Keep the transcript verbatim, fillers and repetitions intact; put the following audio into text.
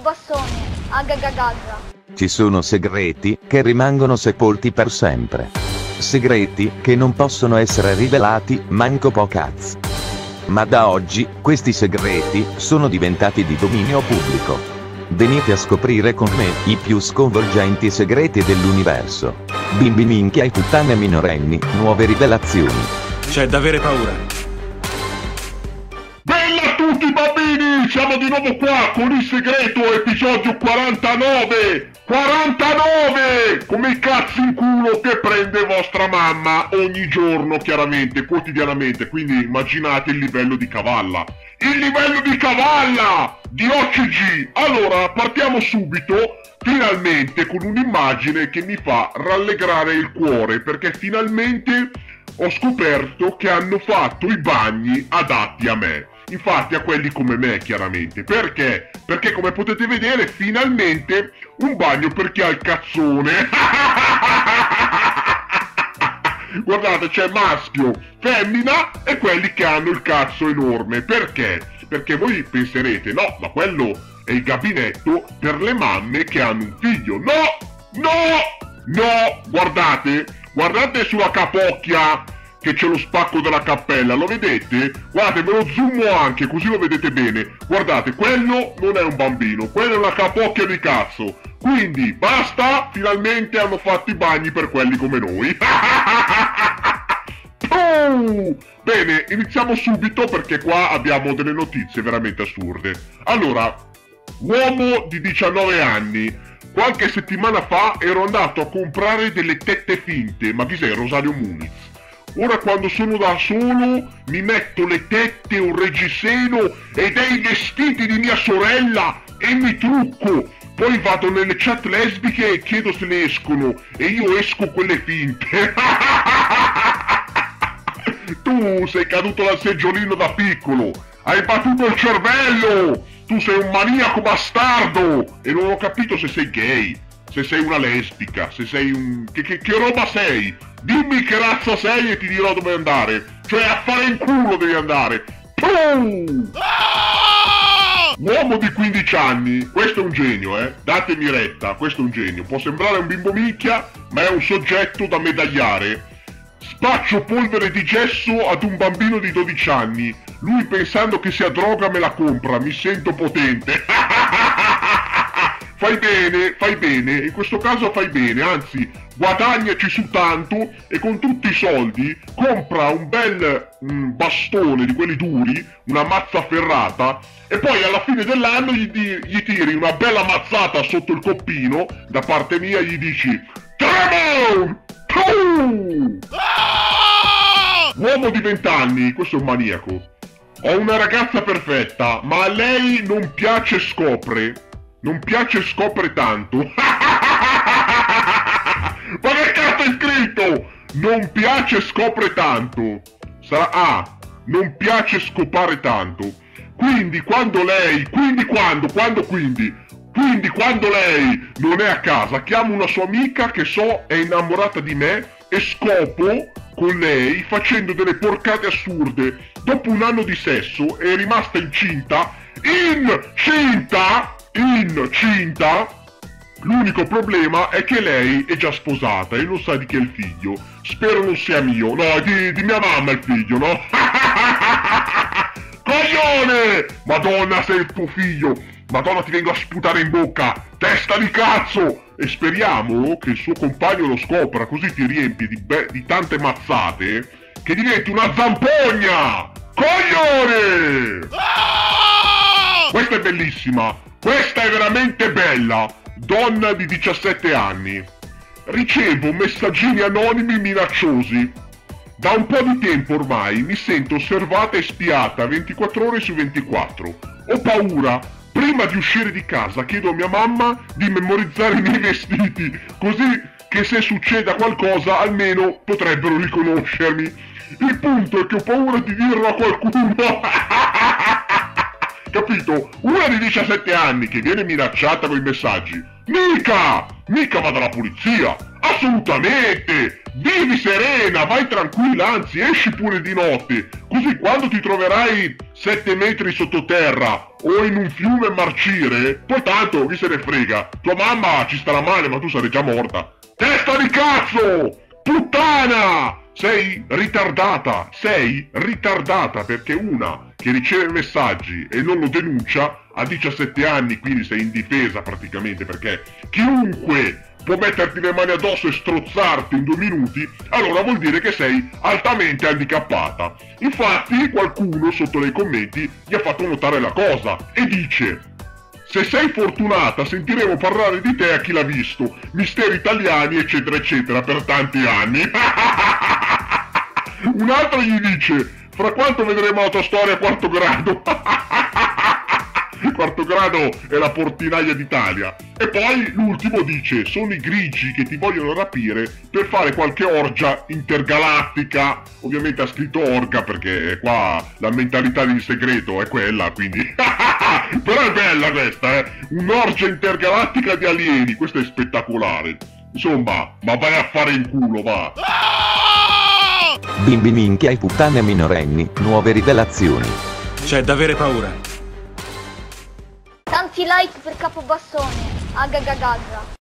bassone, agagagaga. Ci sono segreti che rimangono sepolti per sempre. Segreti che non possono essere rivelati, manco po' cazzo. Ma da oggi, questi segreti sono diventati di dominio pubblico. Venite a scoprire con me i più sconvolgenti segreti dell'universo. Bimbi minchia e puttane minorenni, nuove rivelazioni. C'è da avere paura. Bella a tutti bambini, siamo di nuovo qua con il segreto episodio quarantanove. quarantanove! Come il cazzo in culo che prende vostra mamma ogni giorno, chiaramente, quotidianamente. Quindi immaginate il livello di cavalla. Il livello di cavalla di O C G. Allora, partiamo subito, finalmente, con un'immagine che mi fa rallegrare il cuore, perché finalmente ho scoperto che hanno fatto i bagni adatti a me. Infatti a quelli come me, chiaramente. Perché? Perché come potete vedere finalmente un bagno per chi ha il cazzone. Guardate, c'è maschio, femmina e quelli che hanno il cazzo enorme. Perché? Perché voi penserete, no, ma quello è il gabinetto per le mamme che hanno un figlio. No! No! No! Guardate, guardate sulla capocchia che c'è lo spacco della cappella, lo vedete? Guardate, ve lo zoomo anche, così lo vedete bene. Guardate, quello non è un bambino, quello è una capocchia di cazzo. Quindi, basta, finalmente hanno fatto i bagni per quelli come noi. Oh! Bene, iniziamo subito perché qua abbiamo delle notizie veramente assurde. Allora, uomo di diciannove anni. Qualche settimana fa ero andato a comprare delle tette finte, ma chi sei, Rosario Muniz? Ora quando sono da solo mi metto le tette, un reggiseno e dei vestiti di mia sorella e mi trucco. Poi vado nelle chat lesbiche e chiedo se ne escono e io esco quelle finte. Tu sei caduto dal seggiolino da piccolo, hai battuto il cervello, tu sei un maniaco bastardo e non ho capito se sei gay, se sei una lesbica, se sei un... Che, che, che roba sei? Dimmi che razza sei e ti dirò dove andare. Cioè a fare in culo devi andare. Pum! Uomo di quindici anni. Questo è un genio, eh. Datemi retta, questo è un genio. Può sembrare un bimbo minchia, ma è un soggetto da medagliare. Spaccio polvere di gesso ad un bambino di dodici anni. Lui pensando che sia droga me la compra. Mi sento potente. Fai bene, fai bene, in questo caso fai bene, anzi guadagnaci su tanto e con tutti i soldi compra un bel mm, bastone di quelli duri, una mazza ferrata e poi alla fine dell'anno gli, gli tiri una bella mazzata sotto il coppino, da parte mia gli dici Tremor! Uomo di venti anni, questo è un maniaco. Ho una ragazza perfetta, ma a lei non piace scopre. Non piace scopre tanto. Ma che cazzo è scritto? Non piace scopre tanto. Sarà ah, non piace scopare tanto. Quindi quando lei, quindi quando, quando quindi, quindi quando lei non è a casa, chiamo una sua amica che so è innamorata di me e scopo con lei facendo delle porcate assurde. Dopo un anno di sesso è rimasta incinta. Incinta! Incinta. L'unico problema è che lei è già sposata e non sa di chi è il figlio. Spero non sia mio. No, di, di mia mamma il figlio, no? Coglione! Madonna, sei il tuo figlio. Madonna, ti vengo a sputare in bocca. Testa di cazzo! E speriamo che il suo compagno lo scopra, così ti riempi di, be- di tante mazzate che diventi una zampogna. Coglione! Questa è bellissima. Questa è veramente bella. Donna di diciassette anni. Ricevo messaggini anonimi minacciosi. Da un po' di tempo ormai mi sento osservata e spiata ventiquattro ore su ventiquattro. Ho paura. Prima di uscire di casa chiedo a mia mamma di memorizzare i miei vestiti, così che se succeda qualcosa almeno potrebbero riconoscermi. Il punto è che ho paura di dirlo a qualcuno. Capito? Una di diciassette anni che viene minacciata con i messaggi. Mica! Mica va dalla polizia! Assolutamente! Vivi serena, vai tranquilla, anzi esci pure di notte, così quando ti troverai sette metri sottoterra o in un fiume marcire, poi tanto chi se ne frega, tua mamma ci starà male ma tu sarai già morta. Testa di cazzo! Puttana! Sei ritardata, sei ritardata perché una che riceve messaggi e non lo denuncia ha diciassette anni, quindi sei indifesa praticamente perché chiunque può metterti le mani addosso e strozzarti in due minuti, allora vuol dire che sei altamente handicappata. Infatti qualcuno sotto nei commenti gli ha fatto notare la cosa e dice: se sei fortunata sentiremo parlare di te a chi l'ha visto, misteri italiani eccetera eccetera per tanti anni. Un altro gli dice: fra quanto vedremo Autostoria quarto grado? Quarto grado è la portinaia d'Italia. E poi l'ultimo dice: sono i grigi che ti vogliono rapire per fare qualche orgia intergalattica. Ovviamente ha scritto orga perché qua la mentalità di segreto è quella, quindi però è bella questa, eh un'orgia intergalattica di alieni, questo è spettacolare. Insomma, ma vai a fare in culo, va. Bimbi minchia e puttane minorenni, nuove rivelazioni. C'è da avere paura. Tanti like per Capobassone. Agagagaga.